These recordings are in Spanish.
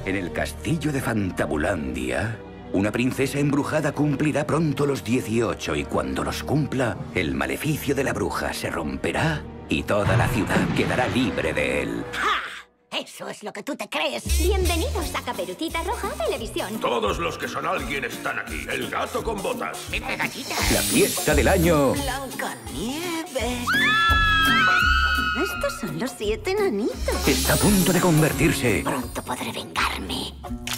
En el castillo de Fantabulandia, una princesa embrujada cumplirá pronto los 18 y cuando los cumpla, el maleficio de la bruja se romperá y toda la ciudad quedará libre de él. ¡Ja! Eso es lo que tú te crees. Bienvenidos a Caperucita Roja Televisión. Todos los que son alguien están aquí. El gato con botas. ¡Vete, gallita! La fiesta del año ¡Blancanieves! Estos son los 7 enanitos. está a punto de convertirse Pronto podré vengarme.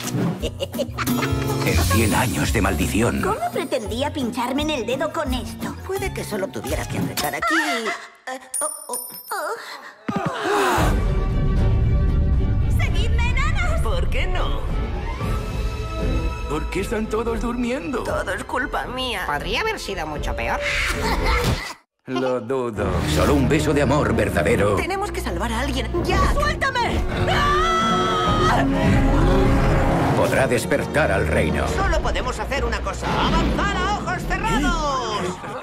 en 100 años de maldición. ¿Cómo pretendía pincharme en el dedo con esto? Puede que solo tuvieras que apretar aquí. ¡Seguidme, enanos! ¿Por qué no? ¿Por qué están todos durmiendo? Todo es culpa mía. Podría haber sido mucho peor. Lo dudo. Solo un beso de amor verdadero Tenemos que salvar a alguien. ¡Ya! ¡Suéltame! podrá despertar al reino. Solo podemos hacer una cosa. ¡Avanzar a ojos cerrados!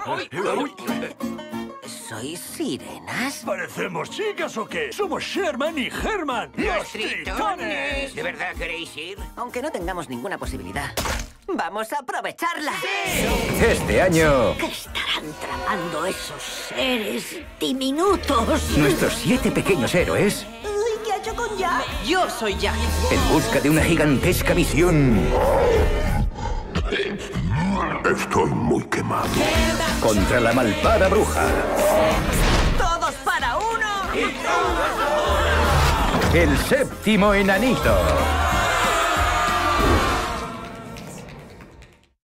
¿Sois sirenas? ¿Parecemos chicas o qué? Somos Sherman y Herman. ¡Los tritones! ¿De verdad queréis ir? Aunque no tengamos ninguna posibilidad, vamos a aprovecharla. Este año, ¿Qué estarán tramando esos seres diminutos? nuestros 7 pequeños héroes, Uy, ¿qué ha hecho con Jack? Yo soy Jack. en busca de una gigantesca misión Estoy muy quemado. contra la malvada bruja. ¡Todos para uno! El séptimo enanito.